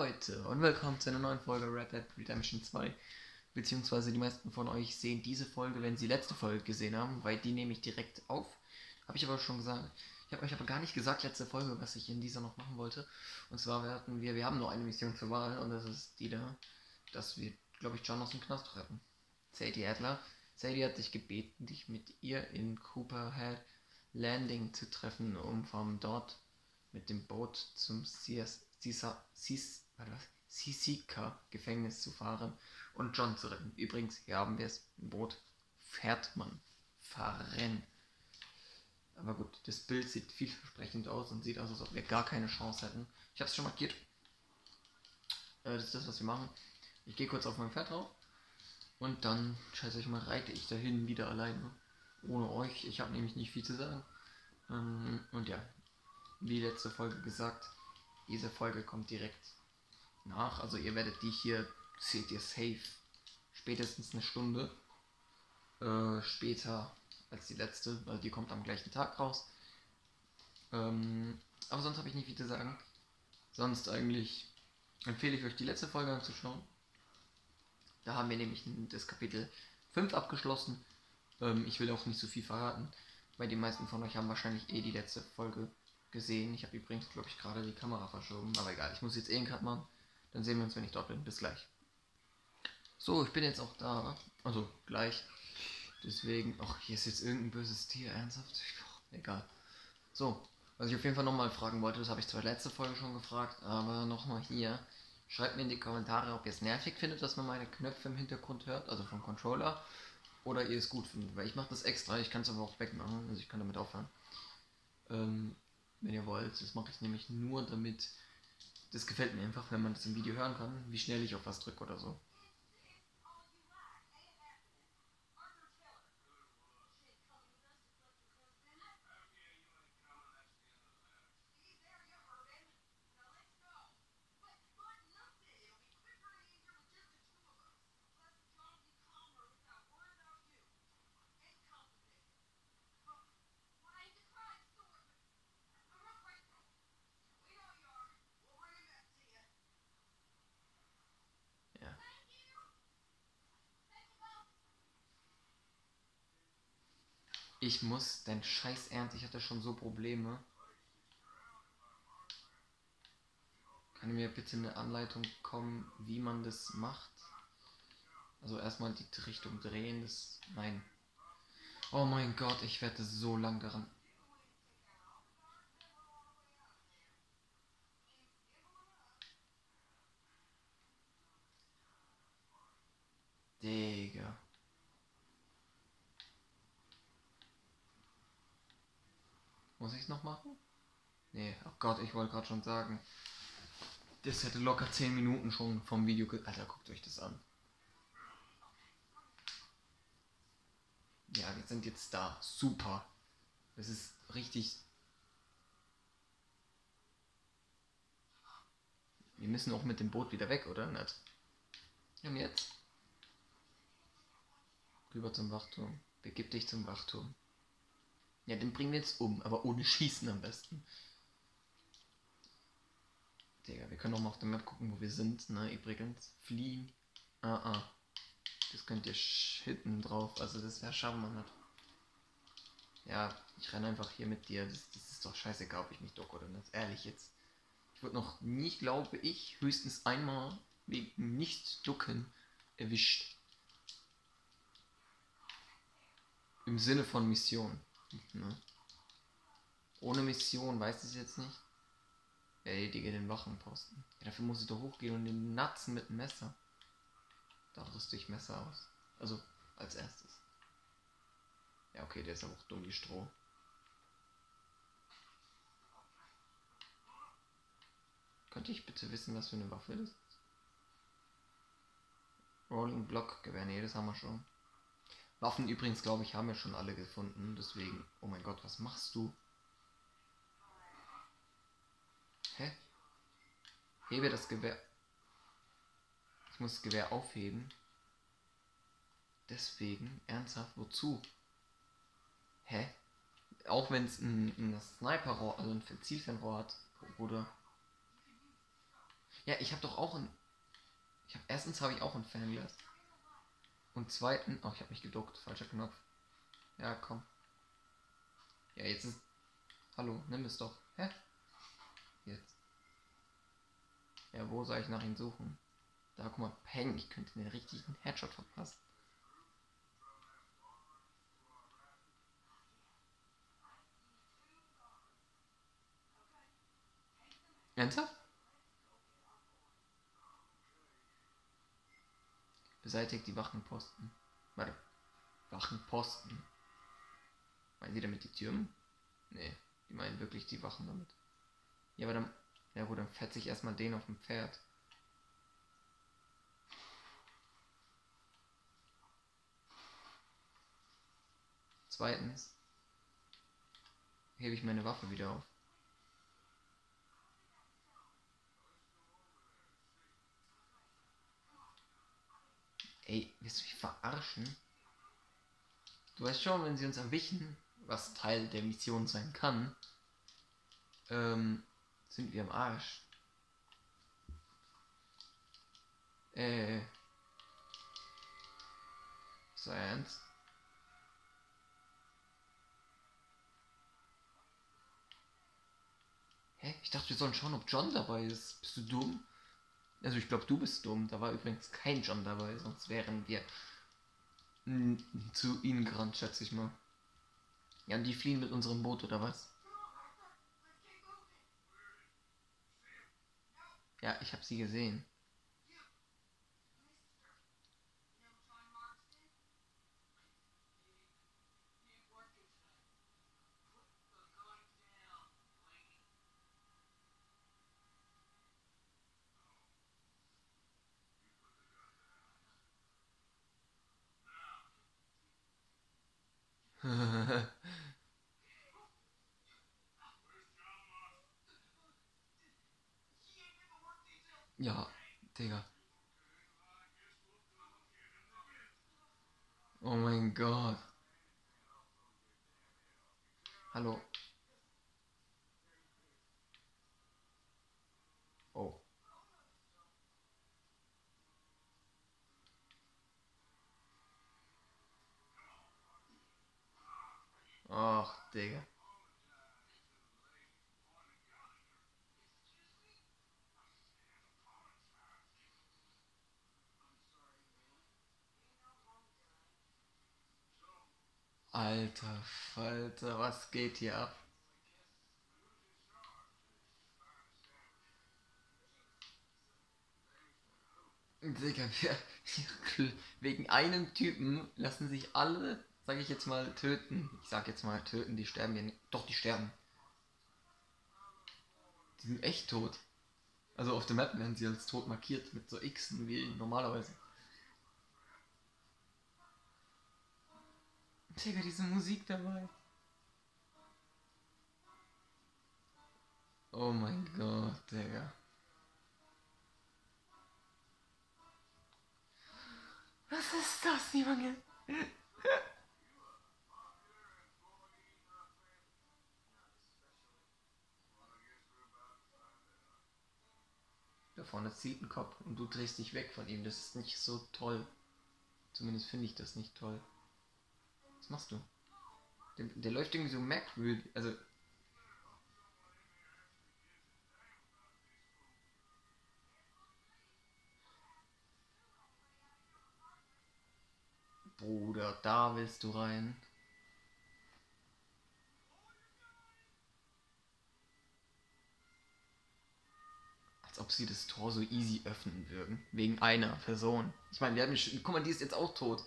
Leute und willkommen zu einer neuen Folge Red Dead Redemption 2. Beziehungsweise die meisten von euch sehen diese Folge, wenn sie letzte Folge gesehen haben, weil die nehme ich direkt auf. Habe ich aber schon gesagt. Ich habe euch aber gar nicht gesagt, letzte Folge, was ich in dieser noch machen wollte. Und zwar wir haben nur eine Mission zur Wahl und das ist die da, dass wir, glaube ich, John aus dem Knast retten. Sadie Adler. Sadie hat dich gebeten, dich mit ihr in Cooperhead Landing zu treffen, um von dort mit dem Boot zum Sisika-Gefängnis zu fahren und John zu retten. Übrigens, hier haben wir es. Ein Boot fährt man. Fahren. Aber gut, das Bild sieht vielversprechend aus und sieht aus, als ob wir gar keine Chance hätten. Ich habe es schon markiert. Das ist das, was wir machen. Ich gehe kurz auf mein Pferd drauf. Und dann, scheiße ich mal, reite ich dahin wieder alleine. Ohne euch. Ich habe nämlich nicht viel zu sagen. Und ja, wie letzte Folge gesagt, diese Folge kommt direkt nach. Also ihr werdet die hier, seht ihr safe, spätestens eine Stunde später als die letzte, weil die kommt am gleichen Tag raus. Aber sonst habe ich nicht viel zu sagen. Sonst eigentlich empfehle ich euch die letzte Folge anzuschauen. Da haben wir nämlich das Kapitel 5 abgeschlossen. Ich will auch nicht so viel verraten, weil die meisten von euch haben wahrscheinlich die letzte Folge gesehen. Ich habe übrigens, glaube ich, gerade die Kamera verschoben, aber egal, ich muss jetzt einen Cut machen. Dann sehen wir uns, wenn ich dort bin. Bis gleich. So, ich bin jetzt auch da. Also gleich. Deswegen, ach, hier ist jetzt irgendein böses Tier, ernsthaft? Egal. So, was ich auf jeden Fall nochmal fragen wollte, das habe ich zwar letzte Folge schon gefragt, aber nochmal hier. Schreibt mir in die Kommentare, ob ihr es nervig findet, dass man meine Knöpfe im Hintergrund hört, also vom Controller, oder ihr es gut findet, weil ich mache das extra, ich kann es aber auch wegmachen, also ich kann damit aufhören. Wenn ihr wollt, das mache ich nämlich nur damit, das gefällt mir einfach, wenn man das im Video hören kann, wie schnell ich auf was drücke oder so. Ja. Ich muss dein Scheiß ernst, ich hatte schon so Probleme. Kann mir bitte eine Anleitung kommen, wie man das macht? Also erstmal die Richtung drehen, das... Nein. Oh mein Gott, ich werde so lang daran... Digga. Muss ich es noch machen? Nee, oh Gott, ich wollte gerade schon sagen. Das hätte locker 10 Minuten schon vom Video... Alter, guckt euch das an. Ja, wir sind jetzt da. Super. Das ist richtig... Wir müssen auch mit dem Boot wieder weg, oder? Nicht? Und jetzt? Rüber zum Wachturm. Begib dich zum Wachturm. Ja, den bringen wir jetzt um, aber ohne Schießen am besten. Digga, wir können auch mal auf der Map gucken, wo wir sind, ne, übrigens. Fliehen. Das könnt ihr hinten drauf, also das wäre schaffen wir nicht. Ja, ich renne einfach hier mit dir, das ist doch scheißegal, ob ich mich ducke oder nicht, ehrlich jetzt. Ich wurde noch nie, glaube ich, höchstens einmal wegen Nicht-Ducken erwischt. Im Sinne von Mission. Ne? Ohne Mission, weiß ich jetzt nicht. Erledige den Wachenposten. Ja, dafür muss ich doch hochgehen und den Natzen mit dem Messer. Da rüste ich Messer aus. Also, als erstes. Ja, okay, der ist aber auch dumm wie Stroh. Könnte ich bitte wissen, was für eine Waffe das ist? Rolling Block Gewehr, nee, das haben wir schon. Waffen übrigens, glaube ich, haben wir schon alle gefunden. Deswegen, oh mein Gott, was machst du? Hä? Hebe das Gewehr. Ich muss das Gewehr aufheben. Deswegen, ernsthaft, wozu? Hä? Auch wenn es ein Sniper-Rohr, also ein Zielfernrohr hat, oder? Ja, ich habe doch auch ein. Erstens habe ich auch ein Fernglas. Und zweitens. Oh, ich habe mich geduckt. Falscher Knopf. Ja, komm. Ja, jetzt ist. Hallo, nimm es doch. Hä? Jetzt. Ja, wo soll ich nach ihm suchen? Da, guck mal, Peng. Ich könnte den richtigen Headshot verpassen. Ernsthaft? Beseitigt die Wachenposten. Warte. Wachenposten. Meinen die damit die Türmen? Nee, die meinen wirklich die Wachen damit. Ja, aber dann. Ja gut, dann fetze ich erstmal den auf dem Pferd. Zweitens hebe ich meine Waffe wieder auf. Ey, willst du mich verarschen? Du weißt schon, wenn sie uns erwischen, was Teil der Mission sein kann, sind wir am Arsch. So ernst? Hä? Ich dachte, wir sollen schauen, ob John dabei ist. Bist du dumm? Also ich glaube, du bist dumm. Da war übrigens kein John dabei, sonst wären wir zu ihnen gerannt, schätze ich mal. Ja, und die fliehen mit unserem Boot, oder was? Ja, ich habe sie gesehen. Ja, Digga. Oh mein Gott. Hallo. Oh. Ach, Digga. Alter Falter, was geht hier ab? Digga, wegen einem Typen lassen sich alle, sag ich jetzt mal, töten. Ich sag jetzt mal töten, die sterben ja nicht. Doch, die sterben. Die sind echt tot. Also auf der Map werden sie als tot markiert mit so Xen wie normalerweise. Digga, diese Musik dabei. Oh mein Gott, Digga. Was ist das, Junge? Da vorne zielt ein Kopf und du drehst dich weg von ihm. Das ist nicht so toll. Zumindest finde ich das nicht toll. Was machst du? Der läuft irgendwie so merkwürdig. Also, Bruder, da willst du rein. Als ob sie das Tor so easy öffnen würden. Wegen einer Person. Ich meine, wir haben schon. Guck mal, die ist jetzt auch tot.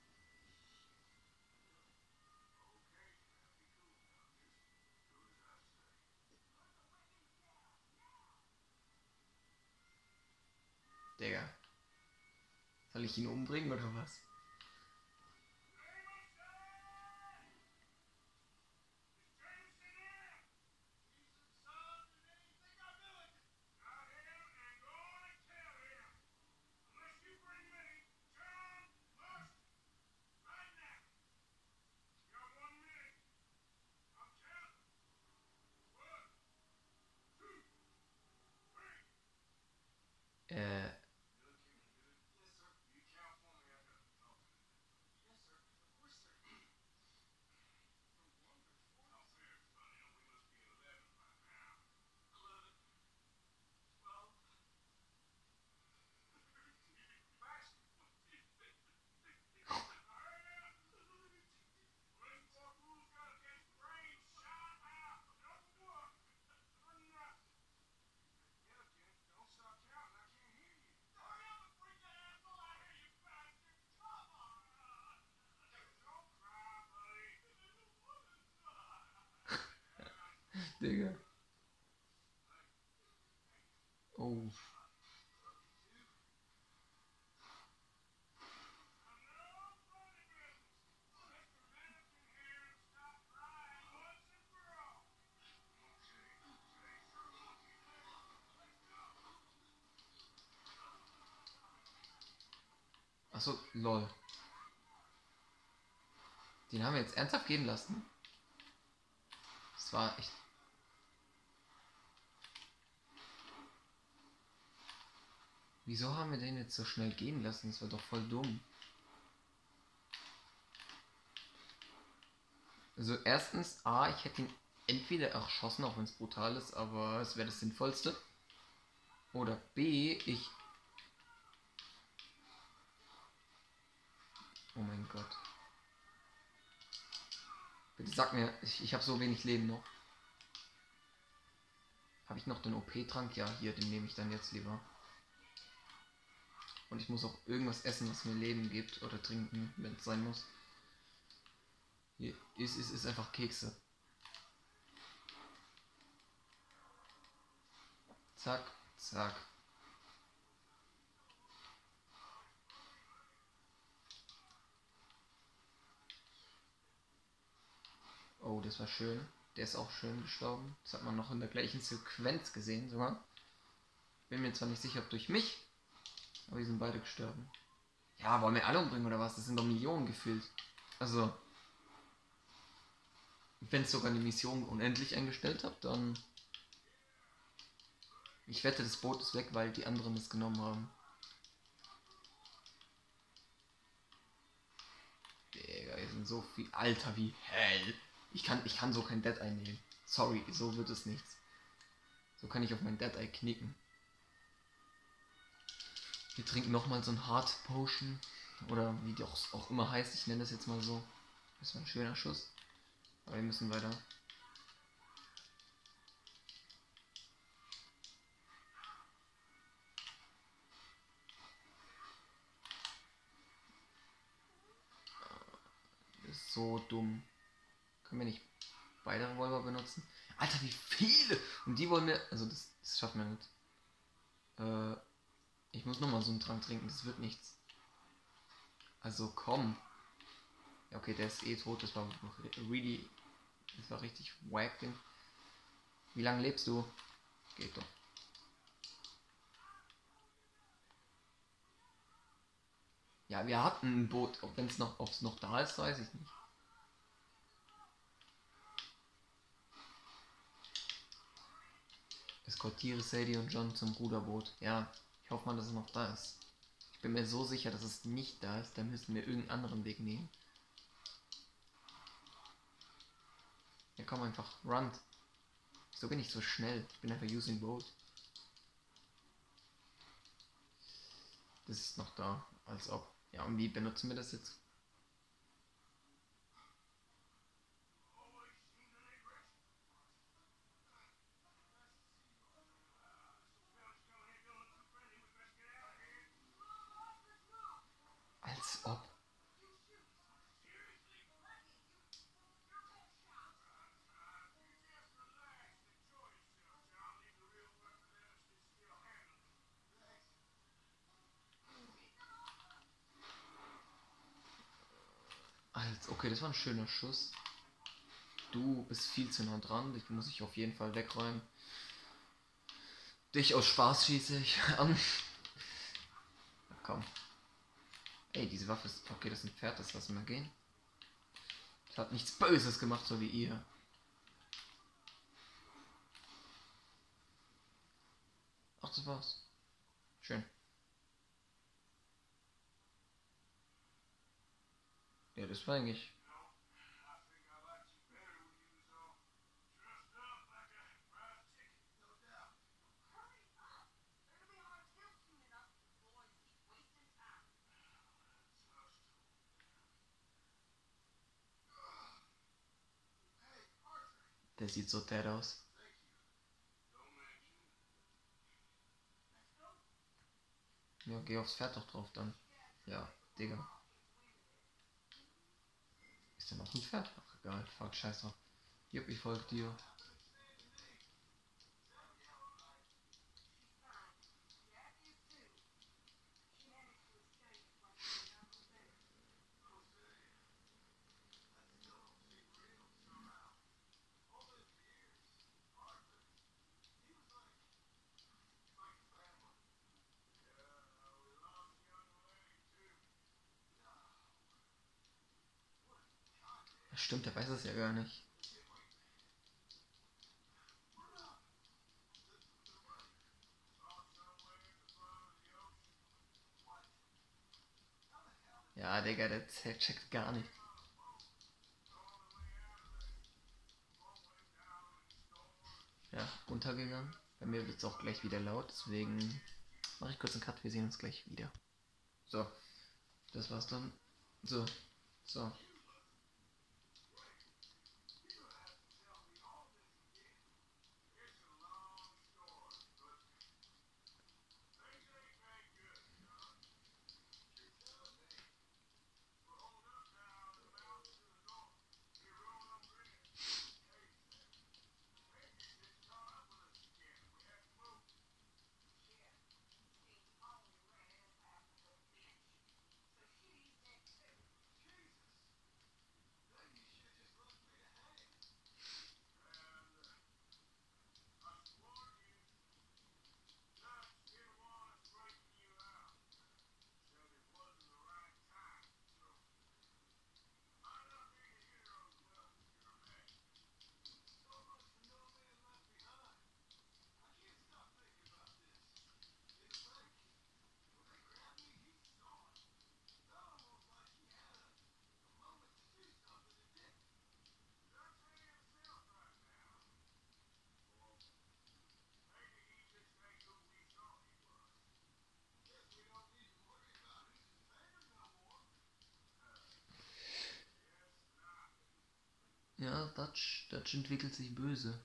Digga. Soll ich ihn umbringen oder was? Digga. Oh. Achso, lol. Den haben wir jetzt ernsthaft gehen lassen. Das war echt. Wieso haben wir den jetzt so schnell gehen lassen? Das war doch voll dumm. Also erstens, A, ich hätte ihn entweder erschossen, auch wenn es brutal ist, aber es wäre das Sinnvollste. Oder B, ich... Oh mein Gott. Bitte sag mir, ich habe so wenig Leben noch. Habe ich noch den OP-Trank? Ja, hier, den nehme ich dann jetzt lieber. Und ich muss auch irgendwas essen, was mir Leben gibt. Oder trinken, wenn es sein muss. Hier ist einfach Kekse. Zack, zack. Oh, das war schön. Der ist auch schön gestorben. Das hat man noch in der gleichen Sequenz gesehen sogar. Bin mir zwar nicht sicher, ob durch mich, aber die sind beide gestorben. Ja, wollen wir alle umbringen oder was? Das sind doch Millionen gefühlt. Also, wenn es sogar die Mission unendlich eingestellt habt, dann... Ich wette, das Boot ist weg, weil die anderen es genommen haben. Digga, hier sind so viel... Alter, wie hell. Ich kann so kein Dead Eye nehmen. Sorry, so wird es nichts. So kann ich auf mein Dead Eye knicken. Wir trinken nochmal so ein Hard Potion. Oder wie die auch immer heißt. Ich nenne das jetzt mal so. Das war ein schöner Schuss. Aber wir müssen weiter. Das ist so dumm. Können wir nicht beide Revolver benutzen? Alter, wie viele! Und die wollen wir... Also das schaffen wir nicht. Ich muss nochmal so einen Trank trinken. Das wird nichts. Also komm. Ja, okay, der ist eh tot. Das war really... Das war richtig wack. Wie lange lebst du? Geht doch. Ja, wir hatten ein Boot. Ob es noch da ist, weiß ich nicht. Eskortiere Sadie und John zum Ruderboot. Ja, ich hoffe mal, dass es noch da ist. Ich bin mir so sicher, dass es nicht da ist. Dann müssen wir irgendeinen anderen Weg nehmen. Ja, komm einfach. Run. So bin ich so schnell. Ich bin einfach using boat. Das ist noch da. Als ob. Ja, und wie benutzen wir das jetzt? Als ob. Okay, das war ein schöner Schuss. Du bist viel zu nah dran. Dich muss ich auf jeden Fall wegräumen. Dich aus Spaß schieße ich an. Na, komm. Ey, diese Waffe ist... Okay, das ist ein Pferd, das lassen wir gehen. Das hat nichts Böses gemacht, so wie ihr. Ach, das war's. Schön. Ja, das war eigentlich... Der sieht so dead aus. Ja, geh aufs Pferd doch drauf dann. Ja, Digga. Ist da noch ein Pferd? Ach, egal. Fuck, scheiß drauf. Jupp, ich folge dir. Stimmt, der weiß es ja gar nicht. Ja, Digga, der checkt gar nicht. Ja, untergegangen. Bei mir wird es auch gleich wieder laut, deswegen mache ich kurz einen Cut, wir sehen uns gleich wieder. So, das war's dann. So. Ja, Dutch entwickelt sich böse.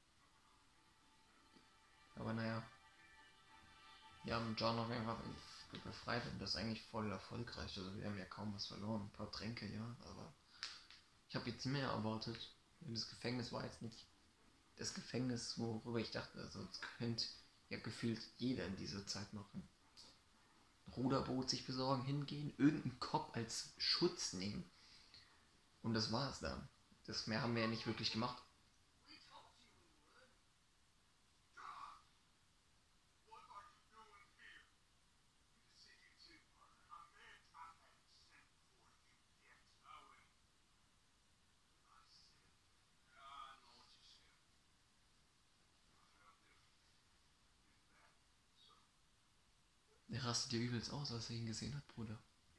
Aber naja. Wir haben John auf jeden Fall befreit und das ist eigentlich voll erfolgreich. Also wir haben ja kaum was verloren. Ein paar Tränke, ja, aber ich habe jetzt mehr erwartet. Das Gefängnis war jetzt nicht das Gefängnis, worüber ich dachte, also das könnte ja gefühlt jeder in dieser Zeit machen. Ruderboot sich besorgen, hingehen, irgendeinen Cop als Schutz nehmen. Und das war's dann. Das mehr haben wir ja nicht wirklich gemacht. Der rastet ja übelst aus, als er ihn gesehen hat, Bruder.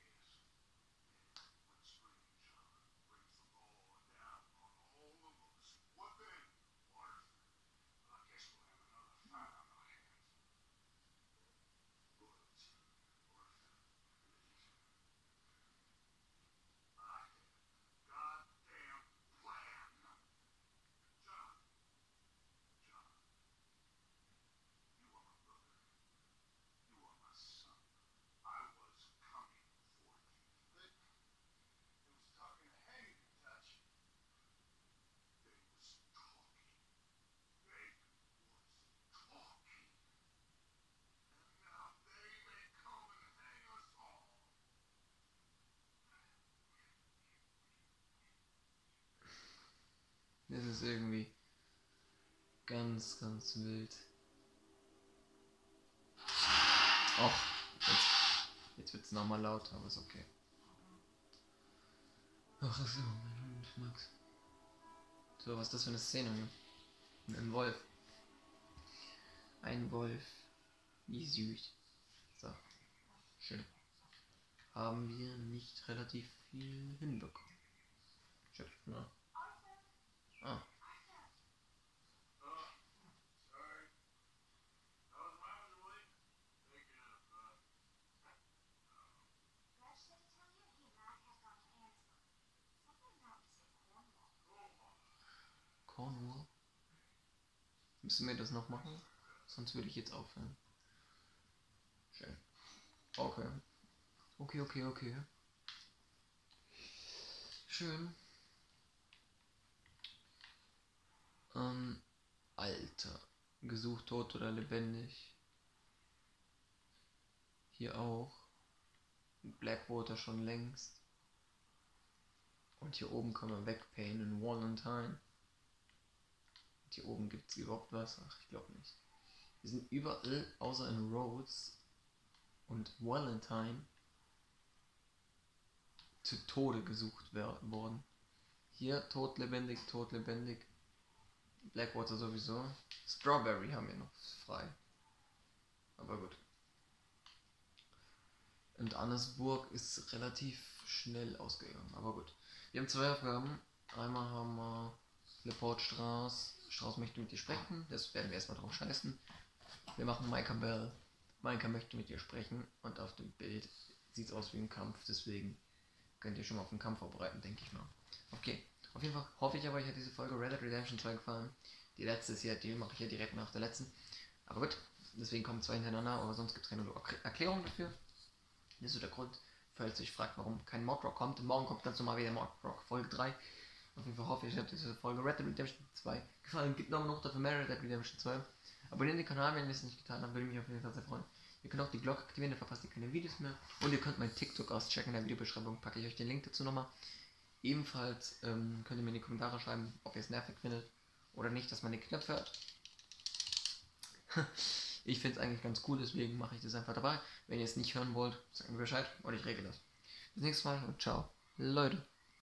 Das ist irgendwie ganz, ganz wild. Och, jetzt wird's nochmal laut, aber ist okay. Ach so, mein Hund, Max. So, was ist das für eine Szene, ne? Ein Wolf. Ein Wolf. Wie süß. So, schön. Haben wir nicht relativ viel hinbekommen. Shit, na. Ah. Cornwall. Müssen wir das noch machen? Sonst würde ich jetzt aufhören. Schön. Okay. Okay. Schön. Alter. Gesucht, tot oder lebendig. Hier auch. Blackwater schon längst. Und hier oben kann man wegpayen in Valentine. Und hier oben gibt es überhaupt was? Ach, ich glaube nicht. Wir sind überall, außer in Rhodes und Valentine, zu Tode gesucht worden. Hier, todlebendig, todlebendig. Blackwater sowieso. Strawberry haben wir noch frei. Aber gut. Und Annesburg ist relativ schnell ausgegangen. Aber gut. Wir haben 2 Aufgaben. Einmal haben wir Leport Strauß. Strauß möchte mit dir sprechen. Das werden wir erstmal drauf scheißen. Wir machen Micah Bell. Micah möchte mit dir sprechen. Und auf dem Bild sieht es aus wie ein Kampf. Deswegen könnt ihr schon mal auf den Kampf vorbereiten, denke ich mal. Okay. Auf jeden Fall hoffe ich aber, euch hat diese Folge Red Dead Redemption 2 gefallen. Die letzte ist ja, die mache ich ja direkt nach der letzten. Aber gut, deswegen kommen 2 hintereinander, aber sonst gibt es keine Erklärung dafür. Das ist so der Grund, falls ihr euch fragt, warum kein Modrock kommt. Morgen kommt ganz normal wieder Modrock Folge 3. Auf jeden Fall hoffe ich, euch hat diese Folge Red Dead Redemption 2 gefallen. Gibt noch dafür mehr Red Dead Redemption 2. Abonniert den Kanal, wenn ihr es nicht getan habt, würde mich auf jeden Fall sehr freuen. Ihr könnt auch die Glocke aktivieren, dann verpasst ihr keine Videos mehr. Und ihr könnt mein TikTok auschecken, in der Videobeschreibung packe ich euch den Link dazu nochmal. Ebenfalls könnt ihr mir in die Kommentare schreiben, ob ihr es nervig findet oder nicht, dass man den Knöpfe hört. Ich finde es eigentlich ganz cool, deswegen mache ich das einfach dabei. Wenn ihr es nicht hören wollt, sagt mir Bescheid und ich regel das. Bis nächstes Mal und ciao, Leute.